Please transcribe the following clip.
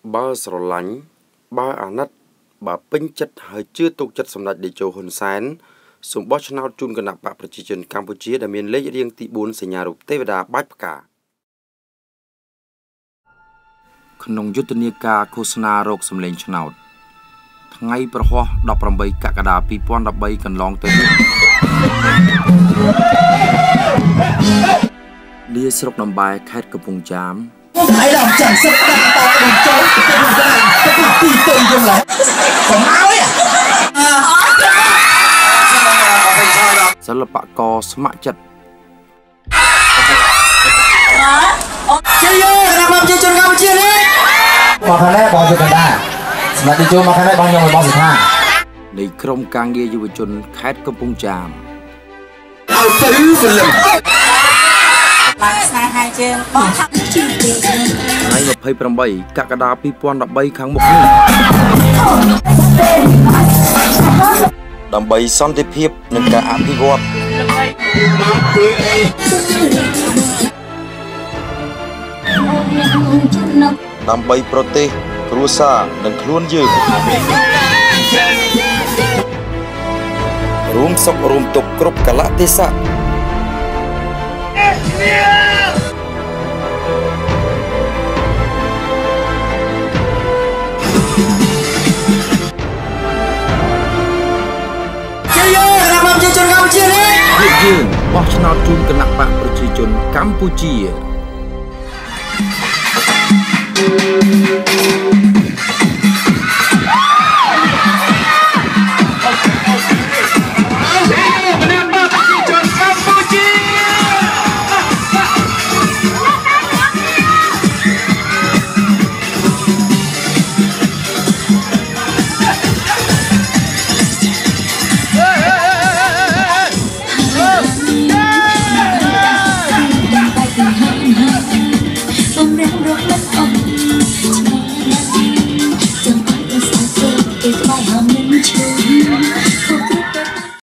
បើស្រឡាញ់បើអាណិតបើពេញចិត្តហើយជឿទុកចិត្តសម្ដេចតេជោហ៊ុនសែនសូមបោះឆ្នោតជូនគណៈបកប្រជាជនកម្ពុជាដែលមានលេខរៀងទី4សញ្ញារូបទេវតាបាច់ផ្កាក្នុងយុទ្ធនាការឃោសនារោគសម្លេងឆ្នោតថ្ងៃប្រហោះ18កក្កដា2013កន្លងទៅនេះលាស្រុកដំបែខេត្តកំពង់ចាមហើយដល់ចាំសិតតាក់តនឹងចូលទៅទីទៅយ៉ាងណាកុំឲ្យសិល្បករស្ម័គ្រចិត្តជឿយករបស់ប្រជាជនកម្ពុជានេះបងខាងនេះបងជួយកណ្ដាលសម្រាប់ទីជួមកខាងនេះបងខ្ញុំរបស់សិក្ខានៃក្រុមការងារយុវជនខេត្តកំពង់ចាមឲ្យទៅពលឹមឡើងស្នេហាជាងបងថាថ្ងៃ28កក្កដា2013ខាងមុខនេះដើម្បីសន្តិភាពនិងការអភិវឌ្ឍដើម្បីប្រទេសគ្រួសារនិងខ្លួនយើងរួមសុខរួមទុក្ខគ្រប់កលៈទេសៈយើងបោះឆ្នោតជូនគណៈបកប្រជាជនកម្ពុជា